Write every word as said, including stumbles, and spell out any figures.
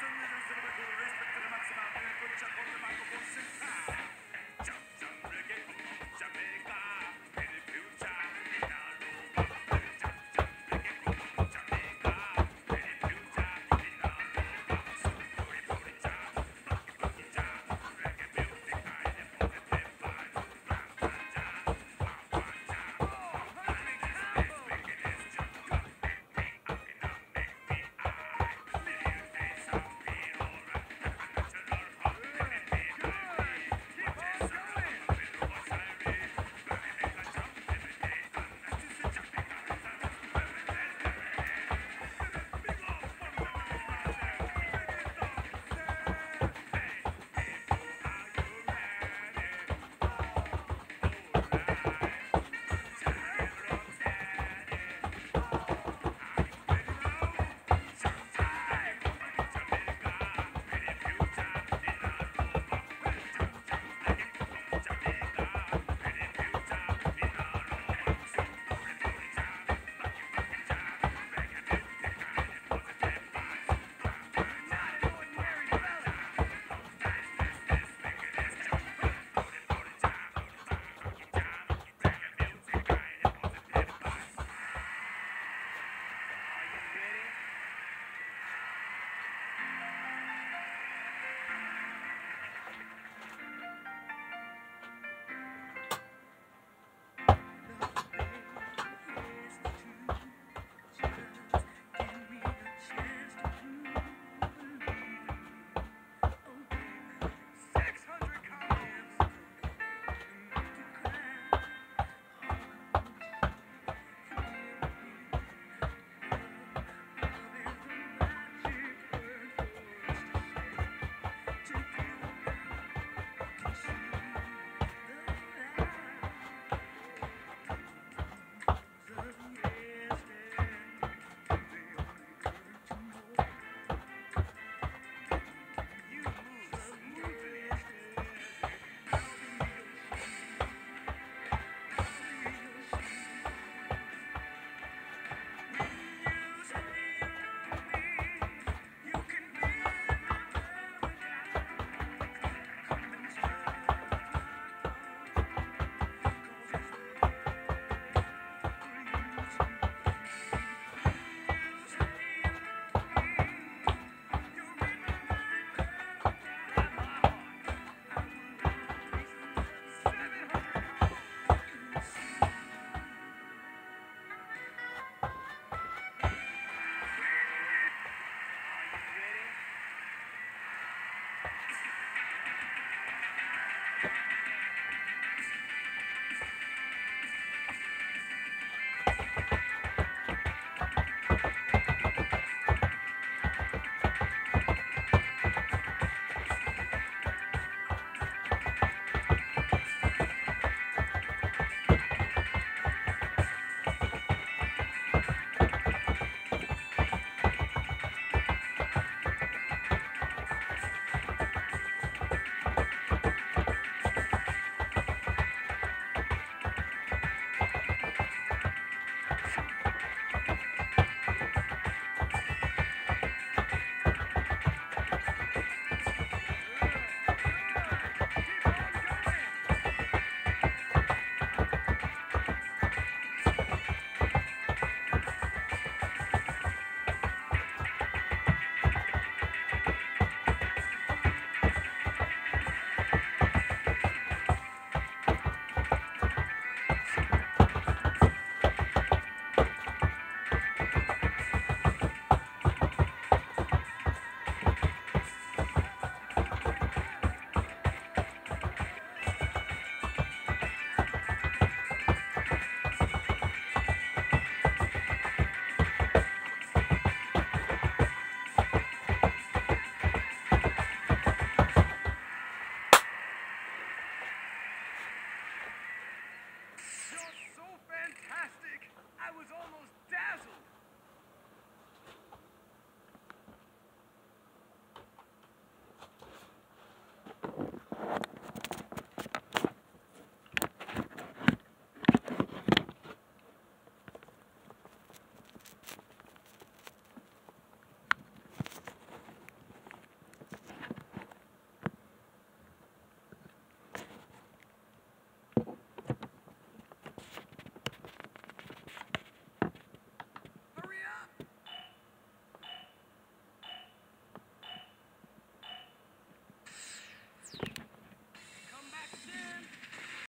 Sonido se lo con respecto a máxima, me escucha con el marco con sentar. Jam, jam reggae, Jamaica, in the future, in Aruba. Jam, jam reggae from Jamaica, in the future, in Aruba. So booty booty jam, booty booty jam, reggae music, I am positive vibes. Bam bam jam, bam bam jam. Like this, this, making this jam, come make me happy now, make me high. Million days of feel alright, natural hot, let me be happy. What is a love, we know what's I read. Let me make a jump every day, and that is a jumping carousel. Every day, every day. Big up, one more with this man there. Bring it up, say. Hey, people, are you ready? Alright. Time looks steady. Are you ready now? Sometime in Jamaica, in the future, in Aruba. Well, jam jam reggae from Jamaica, in the future, in Aruba. So booty booty jam, bucky bucky jam, reggae music and the positive vibes. Bam bam jam, bam bam jam. Nice this this making this jam. Booty booty jam, bucky bucky jam, reggae music and the positive vibes. Are you ready? Six hundred columns. You move smoothly. Are you ready? It's